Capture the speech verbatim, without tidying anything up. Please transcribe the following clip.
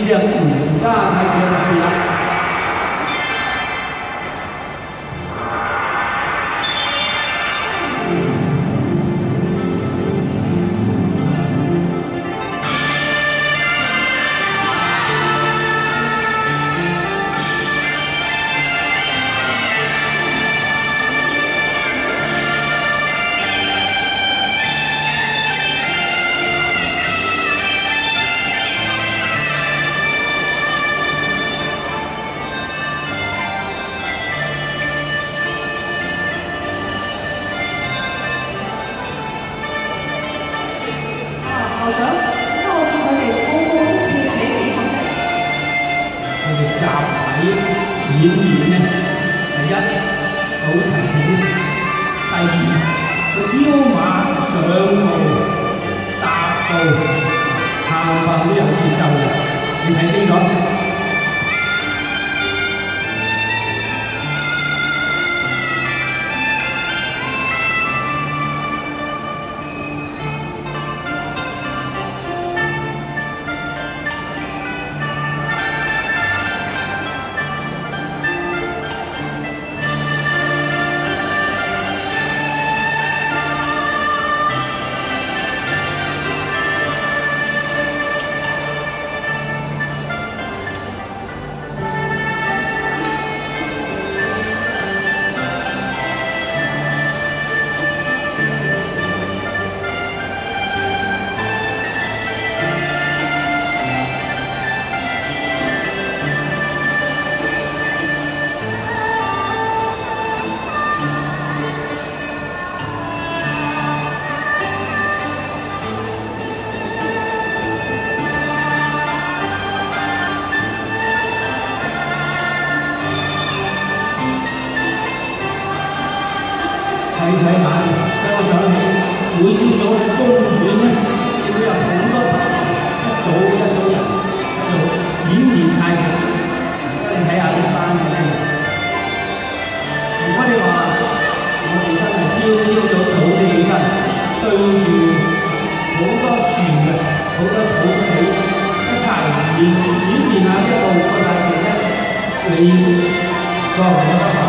啲人家睇嘅特別啦。 校長，點解我見佢哋個個好似扯旗咁嘅？ 佢哋集體演練咧，第一好齊整，第二個腰馬上步、踏步、行步都有節奏嘅，你睇清楚。 睇睇下，使我想起每朝早喺公園咧，會有好多一組一組人喺度演練太極。而家你睇下呢班嘅咧，如果你話我哋真係朝朝早早啲起身，對住好多樹嘅、好多草地一齊演演練下呢一個個太極咧，你覺唔覺得？